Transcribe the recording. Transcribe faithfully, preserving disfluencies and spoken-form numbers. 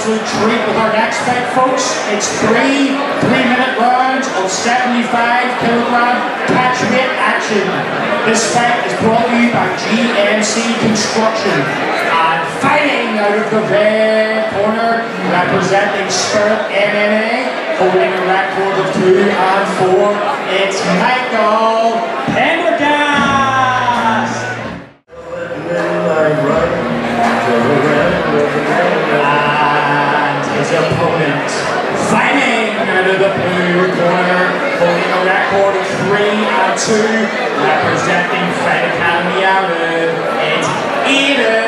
absolute treat with our next fight, folks. It's three three-minute rounds of seventy-five kilogram catch weight action. This fight is brought to you by G M C Construction. And fighting out of the red corner, representing Spirit M M A, holding a record of two and four, it's Michael Pendergast. And his opponent, fighting out of the blue corner, holding a record of three and two, representing Fight Academy Ireland, it's Aidan.